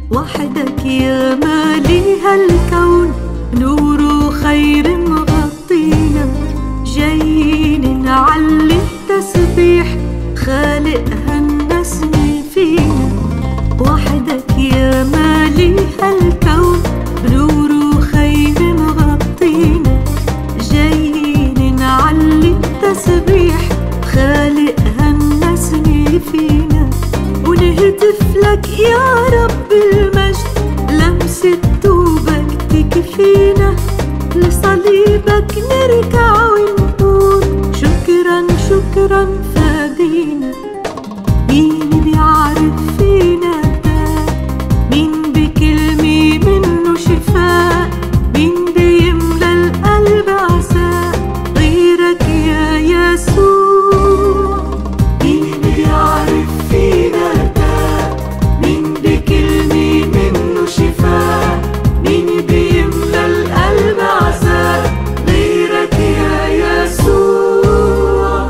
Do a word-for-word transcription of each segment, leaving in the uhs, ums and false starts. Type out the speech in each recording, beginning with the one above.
وحدك يا مالي هالكون، نور وخير مغطينا، جايين نعلي التسبيح خالق هالنسمة فينا. وحدك يا مالي هالكون، نور وخير مغطينا، جايين نعلي التسبيح خالق هالنسمة فينا. ونهتف لك يا رب المجد، لمسة توبك تكفينا، لصليبك نركع ونقول شكرا شكرا فادينا. مين بيعرف فينا ده؟ مين بكلمة منه شفاء؟ مين بيملى القلب عزاء غيرك يا يسوع؟ مين بيعرف فينا ده؟ مين بكلمة منه شفاء؟ مين بيملى القلب عزاء غيرك يا يسوع؟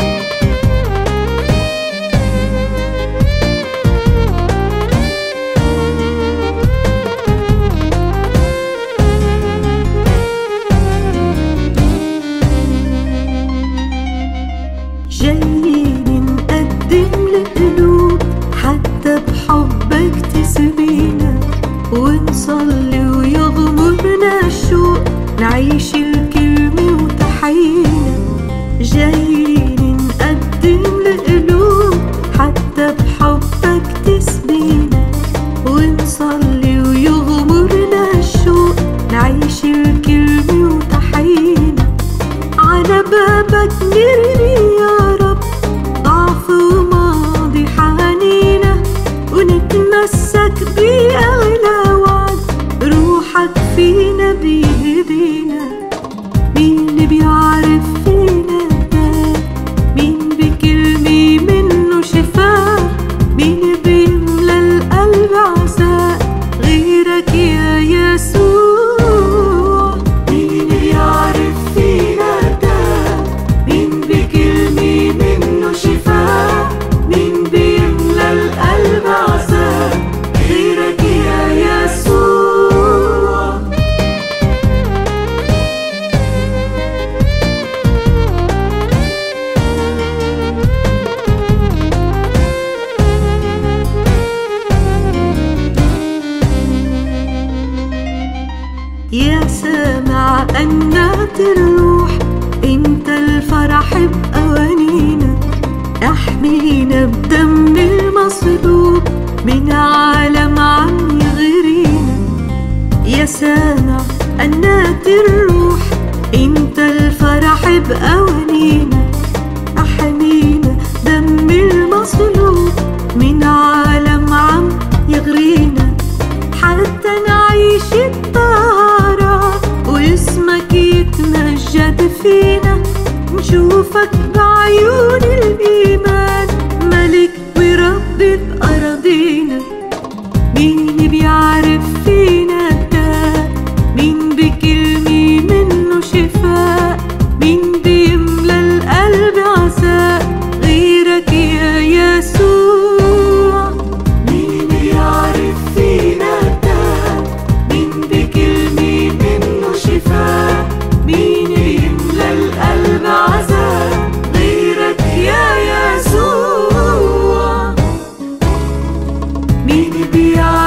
جايين نقدم القلوب حتى بحبك تسبينا، ونصلي ويغمرنا الشوق نعيش الكلمة وتحيينا. جايين نقدم القلوب حتى بحبك تسبينا، ونصلي ويغمرنا الشوق نعيش الكلمة وتحيينا. على بابك نرمي يا رب ضعف وماضي حنينا، ونتمسك بأغلى وعد روحك فينا بيهدينا. مين بيعرف فينا ده؟ مين بكلمة منه شفاء؟ مين بيملى القلب عزاء غيرك يا يسوع؟ مين بيعرف فينا ده؟ مين بكلمة منه شفاء؟ مين بيملى القلب عزاء غيرك يا يسوع؟ يا سامع أنات الروح، انت الفرح بأوانينا، احمينا بدم المصلوب من عالم عم يغرينا. يا سامع أنات الروح، انت الفرح بأوانينا، احمينا دم المصلوب من عالم عم يغرينا. حتى نعيش الطهارة واسمك يتمجد فينا، نشوفك بعيون الإيمان ملك ورب بأراضينا. مين بيعرف فينا ده؟ مين بكلمة منه شفاء؟ مين بيملى القلب عزاء غيرك يا يسوع؟ مين بيعرف فينا ده؟ مين بكلمة منه شفاء؟ مين يملى القلب عزاء غيرك يا يسوع؟ مين بيعرف